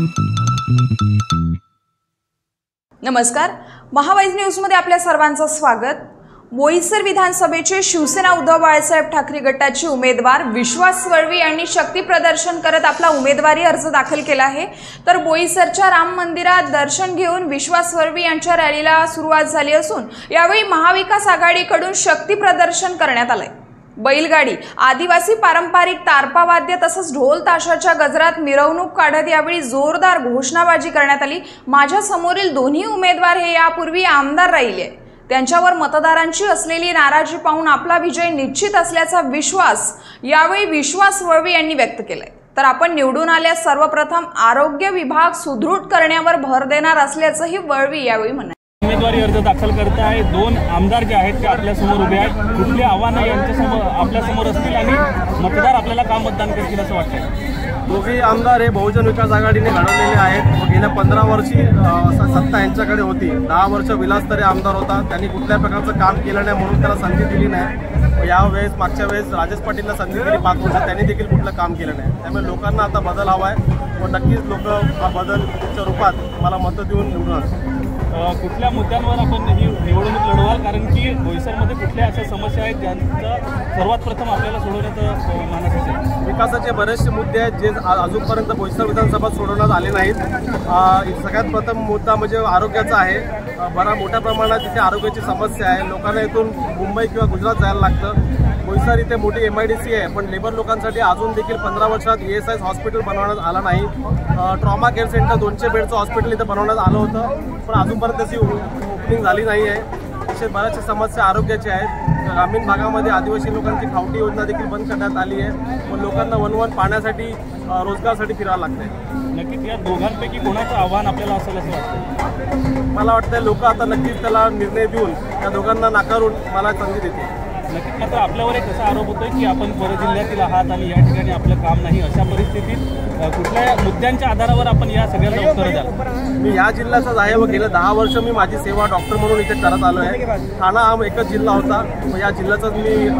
नमस्कार, महावाईज न्यूजमध्ये आपल्या सर्वांचं स्वागत। बोईसर विधानसभेचे शिवसेना उद्धव बाळासाहेब ठाकरे गटाचे उमेदवार विश्वास वळवी यांनी शक्ती प्रदर्शन करत आपला उमेदवारी अर्ज दाखल केला आहे। तर बोईसरच्या राम मंदिरात दर्शन घेऊन विश्वास वळवी यांच्या रॅलीला सुरुवात झाली असून यावेळी महाविकास आघाडीकडून शक्ती प्रदर्शन करण्यात आले। बैलगाडी, आदिवासी पारंपरिक तारपा वाद्य तसंच ढोल ताशाच्या गजरात मिरवणूक काढत यावेळी जोरदार घोषणाबाजी करण्यात आली। माझ्या समोरील दोन्ही उमेदवार हे यापूर्वी आमदार राहिले, त्यांच्यावर मतदारांची असलेली नाराजी पाहून आपला विजय निश्चित असल्याचा विश्वास यावेळी विश्वास वळवी यांनी व्यक्त केलाय। तर आपण निवडून आल्यास सर्वप्रथम आरोग्य विभाग सुदृढ करण्यावर भर देणार असल्याचंही वळवी यावेळी म्हणाले। उमेदवारी अर्ज दाखल करत आहे, दोन आमदार जे आहेत ते आपल्या समोर उभे आहेत। कुठले आव्हानं यांच्या समोर आपल्या समोर असतील आणि मतदार आपल्याला का मतदान करतील असं वाटतं? दोघे आमदार हे बहुजन विकास आघाडीने घडवलेले आहेत। गेल्या 15 वर्षी सत्ता यांच्याकडे होती। 10 वर्ष विलासतरे आमदार होता, त्यांनी कुठल्या प्रकारचं काम केलं नाही म्हणून त्याला संधी दिली नाही। यावेळेस मागच्या वेळेस राजेश पाटीलला संधी दिली 5 वर्ष, त्यांनी देखील कुठलं काम केलं नाही। त्यामुळे लोकांना आता बदल हवा आहे व नक्कीच लोक बदलच्या रूपात मला मतं देऊन निवडून आणतील। कुठल्या मुद्द्यांवर आपण ही निवडणूक लढवाल, कारण की बोईसरमध्ये कुठल्या अशा समस्या आहेत ज्यांचं सर्वात प्रथम आपल्याला सोडवण्याचं मानस असेल? विकासाचे बरेचसे मुद्दे आहेत जे अजूनपर्यंत बोईसर विधानसभा सोडवण्यात आले नाहीत। सगळ्यात प्रथम मुद्दा म्हणजे आरोग्याचा आहे। बरा मोठ्या प्रमाणात इथे आरोग्याची समस्या आहे। लोकांना इथून मुंबई किंवा गुजरात जायला लागतं। बोईसर इथे मोठी MIDC आहे, पण लेबर लोकांसाठी अजून देखील 15 वर्षात ESI हॉस्पिटल बनवण्यात आलं नाही। ट्रॉमा केअर सेंटर 200 बेडचं हॉस्पिटल इथे बनवण्यात आलं होतं, पण अजूनपर्यंत त्याची ओपनिंग झाली नाही आहे। अशा बऱ्याचशा समस्या आरोग्याच्या आहेत। ग्रामीण भागामध्ये आदिवासी लोकांची खावटी योजना देखील बंद करण्यात आली आहे व लोकांना वनवन पाण्यासाठी रोजगारासाठी फिरावं लागतंय। नक्कीच या दोघांपैकी कोणाचं आव्हान आपल्याला असेल असं वाटतं? मला वाटतं लोक आता नक्कीच त्याला निर्णय देऊन त्या दोघांना नाकारून मला संधी देतील। नक्कीच मात्र आपल्यावर एक असा आरोप होतोय की आपण परजिल्ह्यातील आहात आणि या ठिकाणी आपलं काम नाही, अशा परिस्थितीत कुठल्या मुद्द्यांच्या आधारावर आपण या सगळ्यांना उत्तर द्याल? मी या जिल्ह्याचाच आहे व गेल्या 10 वर्ष मी माझी सेवा डॉक्टर म्हणून इथे करत आलो आहे। ठाणा हा एकच जिल्हा होता व या जिल्ह्याचाच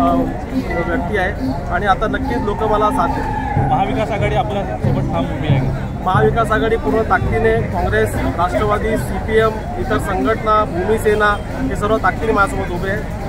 मी व्यक्ती आहे आणि आता नक्कीच लोक मला साथ देतील। महाविकास आघाडी आपल्या सोबत ठाम उभी आहे? महाविकास आघाडी पूर्ण ताकदीने, काँग्रेस, राष्ट्रवादी, CPM, इतर संघटना, भूमिसेना हे सर्व ताकदीने माझ्यासोबत उभे आहे।